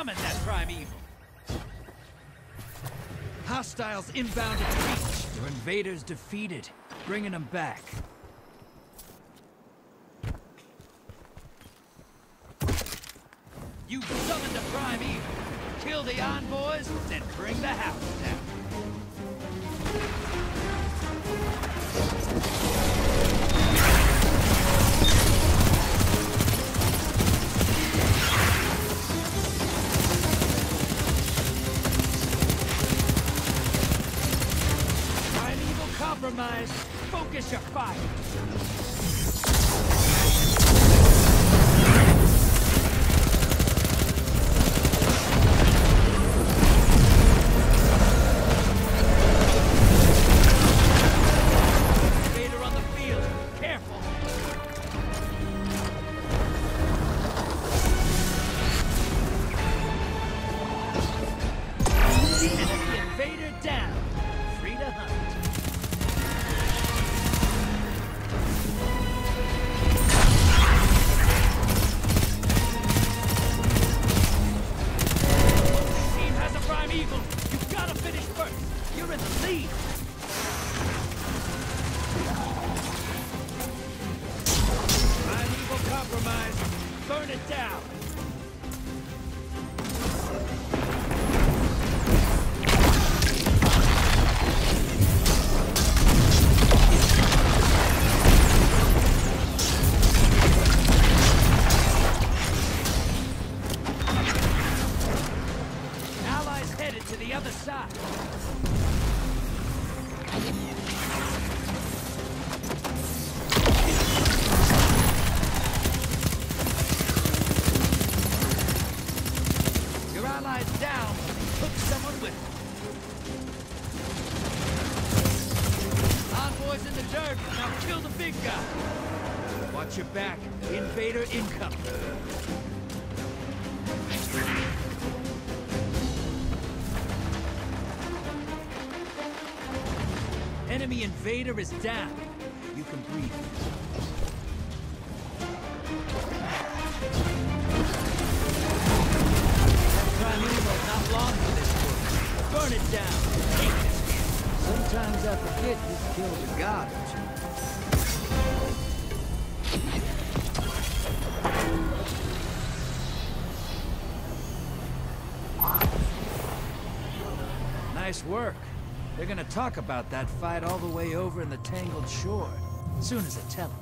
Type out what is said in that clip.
Summon that primeval. Hostiles inbound at Reach. Your invaders defeated. Bringing them back. You summoned a primeval. Kill the envoys, then bring the house down. Primeval compromised. Focus your fire. Burn it down! Allies headed to the other side. Allies down, took someone with them. Envoys in the dirt, now kill the big guy. Watch your back, invader incoming. Enemy invader is down. You can breathe. Not long for this work. Burn it down. Sometimes I forget you killed a god or two. Nice work. They're gonna talk about that fight all the way over in the Tangled Shore. Soon as I tell them.